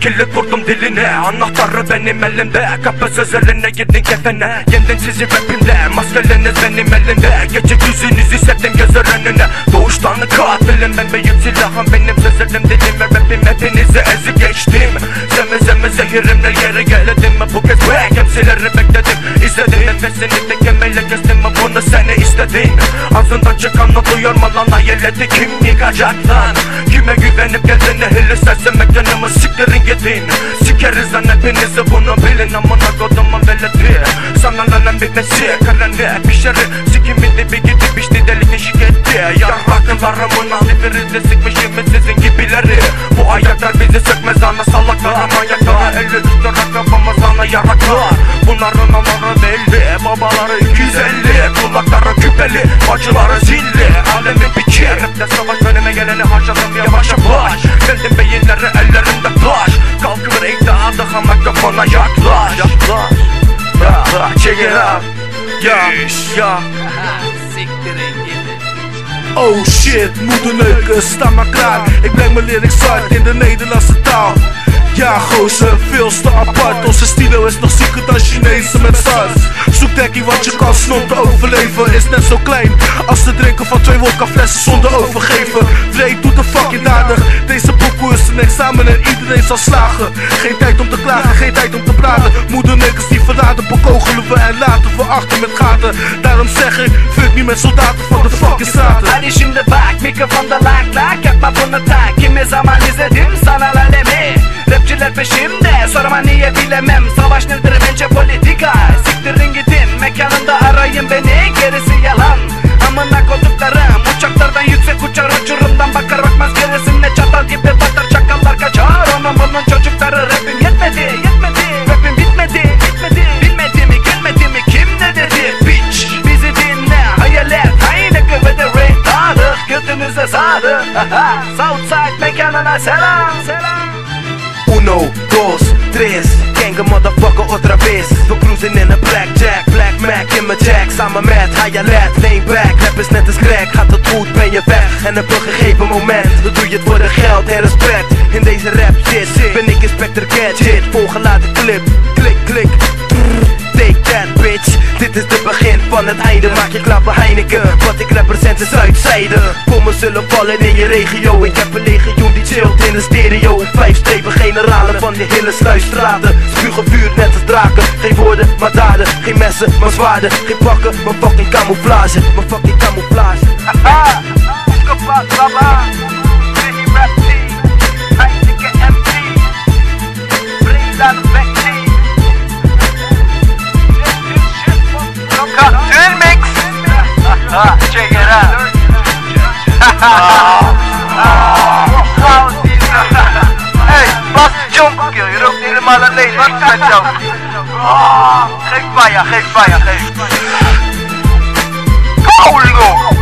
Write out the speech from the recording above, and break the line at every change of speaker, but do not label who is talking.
kilit vurdum diline. Anahtarı benim elimde, kapı sözlerine girdin kefene. Yendin sizi rapimde, maskeleriniz benim elimde. Geçik yüzünüzü serdim gözler önüne. Doğuştan katilim ben, büyük silahım benim. Sözlerim dilim ve rapim hepinizi ezip geçtim. Zeme zehirimle yere geledim. Bu kez back MC'leri bekledim. İzledim nefesini tekemeyle kestim. Bunu seni istedin. Ağzından çıkanı duyuyor mu lan hayaleti? Kim yıkacak lan? Kime güvenip geldin ehli sesim mekanımı siktirin gidin. Sikeriz lan hepinizi bunu bilin. Amına kodumun veledi. Sana lanen bitmesi karanlık pişeri. Sikimin dibi gidip içti delik eşik etti. Yarraklarımın alifirizi sıkmışım sizin gibileri. Bu ayaklar bizi sökmez ana salaklar. Manyaklara eli tutarak kafamız ana yaraklar. Bunların anaları belli, babaları 250. Kulakları küpeli, bacıları zilli. Alemin piçi, rapte savaş önüme geleni harcadım yavaş yavaş. Geldim beyinleri ellerimde taş. Kalkıver iddia daha mikrofona yaklaş. Check it out. Yeah.
Siktirin gidin.
Oh shit, moeder neuken, sta maar klaar. Ik breng mijn lyrics uit in de Nederlandse taal. Ja gozer, veel te apart. Onze stilo is nog zieker dan Chinese met SARS. Zoek dekking want je kans om te overleven is net zo klein als te drinken van 2 vodka flessen zonder overgeven. Vreed doet de fucking aardig. Deze boekoe is een examen en iedereen zal slagen. Geen tijd om te klagen, geen tijd om te praten. Moederneukers die verraden, bekogelen we en laten we achter met gaten. Daarom zeg ik, fuck niet met soldaten van de fucking straten.
Hadi şimdi bak, mikrofonda lak yapma bunu tak. Kimi zaman izledim sana lalemi. Rapçiler peşimde, sorma niye bilemem. Savaş nedir bence politika. Siktirin gidin, mekanında arayın beni. Gerisi yalan, amına koduklarım. Uçaklardan yüksek uçar, uçurumdan bakar bakmaz gerisine. Çatal gibi batar, çakallar kaçar. Onun bunun çocukları rapim yetmedi. Rapim bitmedi. Bilmedi mi gelmedi mi kim ne dedi? Bitch bizi dinle, hayalet aynı ve de rap tarık. Götünüze sağlık. Southside mekanına selam.
1, 2, 3, ganga motherfucker otra vez. We cruisen in a blackjack, Black Mac in mijn jack. Samen met hayalet, lean back. Rap is net als crack, gaat het goed ben je weg. En op een gegeven moment, dan doe je het voor de geld en respect. In deze rap shit, ben ik Inspector Gadget. Volgelaten clip, klik. Take that bitch, dit is het begin van het einde. Maak je klappen Heineken, wat ik represent is Zuidzijde. Bommen zullen vallen in je regio. Ik heb een legioen die chillt in de stereo. 5 strepen generalen van de hele sluisstraten. Spugen vuur net als draken. Geen woorden, maar daden. Geen messen, maar zwaarden. Geen pakken, maar fucking camouflage.
Haha, opgepakt, baba. Biggie rap team, Heineken MC. Breda de back team. Cartoon mix. Check it out. Hey, pas de jump kill. Je rookt helemaal alleen. Wat is met jou? Geef fire. Paulo.